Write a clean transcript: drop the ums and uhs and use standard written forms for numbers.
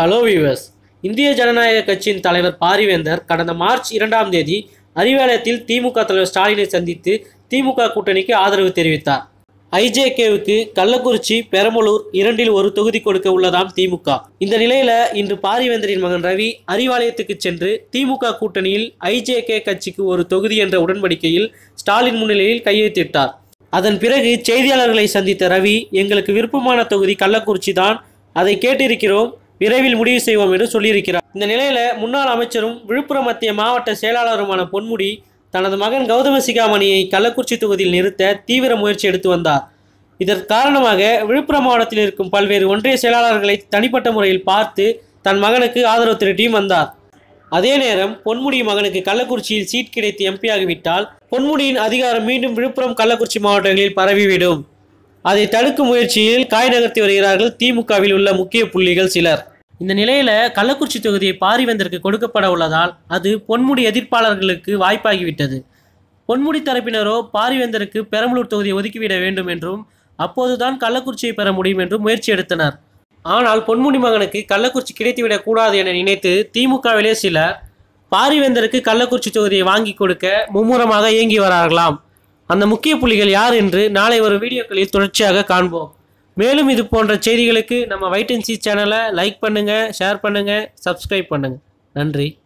Hello viewers. இந்திய ஜனநாயக கட்சியின் தலைவர் பாரிவேந்தர் கடந்த மார்ச் 2ஆம் தேதி அறிவாலயத்தில் திமுக தலைவர் ஸ்டாலினை சந்தித்து திமுக கூட்டணிக்கு ஆதரவு தெரிவித்தார். ஐஜேகேவுக்கு கள்ளக்குறிச்சி, பெரம்பலூர் இரண்டில் ஒரு தொகுதி கொடுக்க உள்ளதாம் திமுக. இந்த நிலையில இன்று பாரிவேந்தரின் மகன் ரவி அறிவாலயத்துக்கு சென்று திமுக கூட்டணியில் ஐஜேகே கட்சிக்கு ஒரு தொகுதி என்ற உடன்படிக்கையில் ஸ்டாலின் முன்னிலையில் கையெழுத்திட்டார். அதன் பிறகு செய்தியாளர்களை சந்தித்த ரவி, எங்களுக்கு விருப்பமான தொகுதி கள்ளக்குறிச்சி தான், அதை கேட்டிருக்கிறோம், விரைவில் முடிவு செய்வோம் என்று சொல்லியிருக்கிறார். இந்த நிலையில முன்னாள் அமைச்சரும் விழுப்புரம் மத்திய மாவட்ட செயலாளருமான பொன்முடி தனது மகன் கௌதம சிகாமணியை கள்ளக்குறிச்சி தொகுதியில் நிறுத்த தீவிர முயற்சி எடுத்து வந்தார். இதற்கு காரணமாக விழுப்புரம் மாவட்டத்தில் இருக்கும் பல்வேறு ஒன்றிய செயலாளர்களை தனிப்பட்ட முறையில் பார்த்து தன் மகனுக்கு ஆதரவு திரட்டியும் வந்தார். அதே நேரம் பொன்முடி மகனுக்கு கள்ளக்குறிச்சியில் சீட் கிடைத்து எம்பி ஆகிவிட்டால் பொன்முடியின் அதிகாரம் மீண்டும் விழுப்புரம், கள்ளக்குறிச்சி மாவட்டங்களில் பரவிவிடும். அதை தடுக்கும் முயற்சியில் காய் நகர்த்தி வருகிறார்கள் திமுகவில் உள்ள முக்கிய புள்ளிகள் சிலர். இந்த நிலையில கள்ளக்குறிச்சி தொகுதியை பாரிவேந்தருக்கு கொடுக்கப்பட உள்ளதால் அது பொன்முடி எதிர்ப்பாளர்களுக்கு வாய்ப்பாகிவிட்டது. பொன்முடி தரப்பினரோ பாரிவேந்தருக்கு பெரம்பலூர் தொகுதியை ஒதுக்கிவிட வேண்டும் என்றும் அப்போதுதான் கள்ளக்குறிச்சியை பெற முடியும் என்றும் முயற்சி எடுத்தனர். ஆனால் பொன்முடி மகனுக்கு கள்ளக்குறிச்சி கிடைத்துவிடக் கூடாது என நினைத்து திமுகவிலே சிலர் பாரிவேந்தருக்கு கள்ளக்குறிச்சி தொகுதியை வாங்கி கொடுக்க மும்முரமாக இயங்கி வரார்களாம். அந்த முக்கிய புள்ளிகள் யார் என்று நாளை வரும் வீடியோக்களில் தொடர்ச்சியாக காண்போம். மேலும் இது போன்ற செய்திகளுக்கு நம்ம வைட் அண்ட் சீ சேனலை லைக் பண்ணுங்க, ஷேர் பண்ணுங்க, சப்ஸ்கிரைப் பண்ணுங்க. நன்றி.